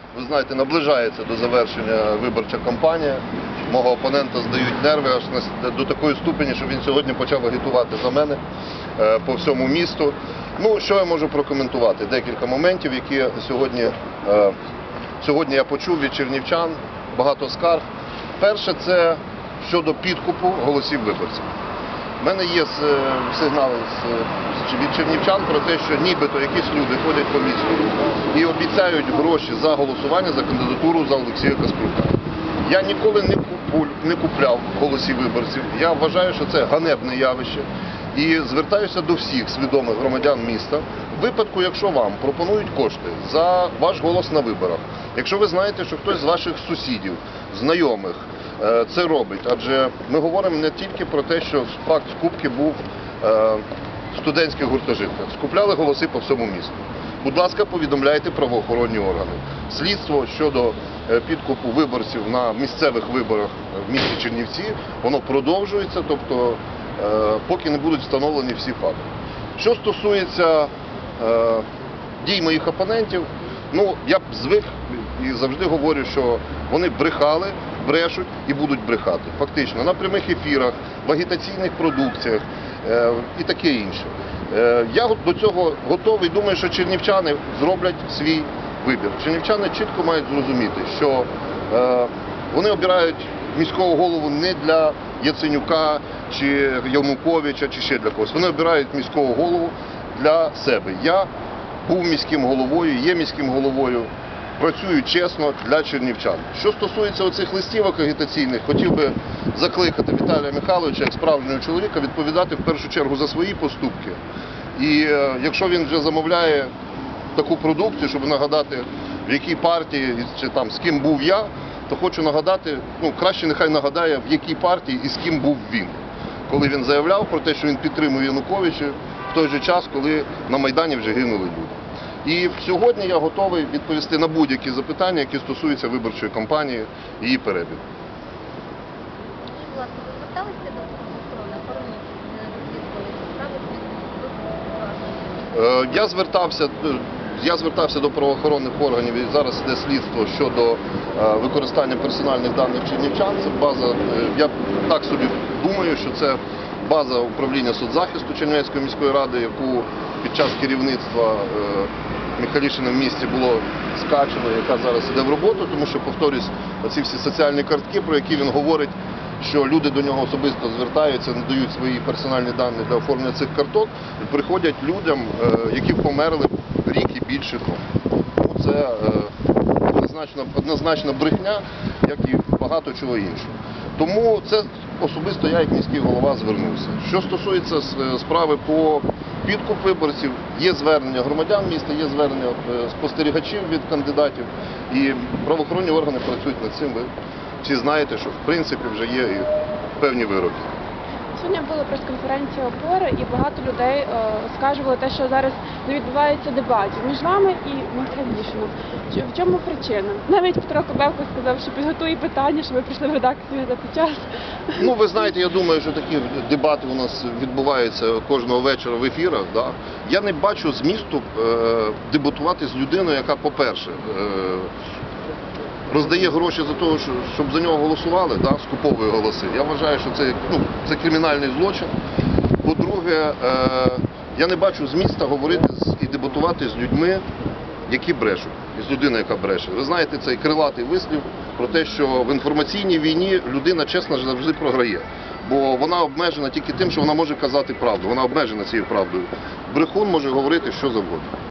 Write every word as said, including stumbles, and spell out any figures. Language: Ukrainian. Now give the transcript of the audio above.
ви знаєте, наближається до завершення виборча кампанія. Мого опонента здають нерви аж до такої ступені, що він сьогодні почав агітувати за мене по всьому місту. Ну, що я можу прокоментувати? Декілька моментів, які сьогодні, сьогодні я почув від чернівчан, багато скарг. Перше – це щодо підкупу голосів виборців. У мене є сигнали від чернівчан про те, що нібито якісь люди ходять по місту і обіцяють гроші за голосування за кандидатуру за Олексія Каспрука. Я ніколи не, купу, не купляв голосів виборців. Я вважаю, що це ганебне явище. І звертаюся до всіх свідомих громадян міста. В випадку, якщо вам пропонують кошти за ваш голос на виборах, якщо ви знаєте, що хтось з ваших сусідів, знайомих це робить, адже ми говоримо не тільки про те, що факт скупки був в студентських гуртожитках. Скупляли голоси по всьому місту. Будь ласка, повідомляйте правоохоронні органи. Слідство щодо підкупу виборців на місцевих виборах в місті Чернівці, воно продовжується, тобто поки не будуть встановлені всі факти. Що стосується дій моїх опонентів, ну, я б звик і завжди говорю, що вони брехали, брешуть і будуть брехати. Фактично, на прямих ефірах, в агітаційних продукціях і таке інше. Я до цього готовий, думаю, що чернівчани зроблять свій вибір. Чернівчани чітко мають зрозуміти, що вони обирають міського голову не для Яценюка, чи Януковича, чи ще для когось. Вони обирають міського голову для себе. Я був міським головою, є міським головою, працюю чесно для чернівчан. Що стосується оцих листівок агітаційних, хотів би закликати Віталія Михайловича, як справжнього чоловіка, відповідати в першу чергу за свої поступки. І е, якщо він вже замовляє таку продукцію, щоб нагадати, в якій партії, чи там з ким був я, то хочу нагадати, ну, краще нехай нагадає, в якій партії і з ким був він. Коли він заявляв про те, що він підтримує Януковича, в той же час, коли на Майдані вже гинули люди. І сьогодні я готовий відповісти на будь-які запитання, які стосуються виборчої кампанії і її перебігу. Власне, ви зверталися до правоохоронних органів? Я звертався, я звертався до правоохоронних органів, і зараз йде слідство щодо використання персональних даних чернівчан. Це база, я так собі думаю, що це база управління соцзахисту Чернівецької міської ради, яку під час керівництва Михайлішина в місті було скачено, яка зараз йде в роботу, тому що, повторюсь, ці всі соціальні картки, про які він говорить, що люди до нього особисто звертаються, надають свої персональні дані для оформлення цих карток, і приходять людям, які померли рік і більше тому. Тому це однозначно, однозначно брехня, як і багато чого іншого. Тому це особисто я, як міський голова, звернувся. Що стосується справи по підкуп виборців, є звернення громадян міста, є звернення спостерігачів від кандидатів, і правоохоронні органи працюють над цим. Ви всі знаєте, що в принципі вже є і певні вироки. Сьогодні була прес-конференція «Опора», і багато людей е, оскаржували те, що зараз не відбувається дебатів між вами і Михайлішином. В чому причина? Навіть Петро Кобевко сказав, що підготує питання, що ви прийшли в редакцію за цей час. Ну, ви знаєте, я думаю, що такі дебати у нас відбуваються кожного вечора в ефірах. Да? Я не бачу змісту е, дебатувати з людиною, яка, по-перше, е, роздає гроші за того, щоб за нього голосували, да, скуповує голоси. Я вважаю, що це, ну, це кримінальний злочин. По-друге, е, я не бачу змісту говорити і дебатувати з людьми, які брешуть, і з людиною, яка бреше. Ви знаєте, цей крилатий вислів про те, що в інформаційній війні людина чесно завжди програє. Бо вона обмежена тільки тим, що вона може казати правду. Вона обмежена цією правдою. Брехун може говорити що завгодно.